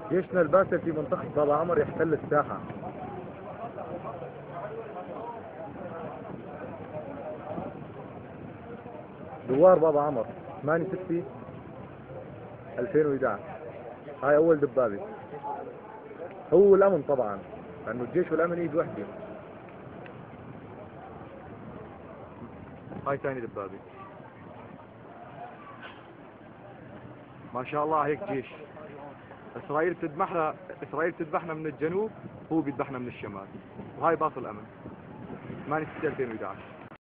جيشنا الباسل في منطقة بابا عمر يحتل الساحة. دوار بابا عمر 8/6/2011. هاي أول دبابة. هو الأمن طبعا، لأنه الجيش والأمن يجي وحدة. هاي ثاني دبابة. ما شاء الله هيك جيش. إسرائيل بتذبحنا من الجنوب، هو بيذبحنا من الشمال. وهاي باص الأمن 8/6/2011.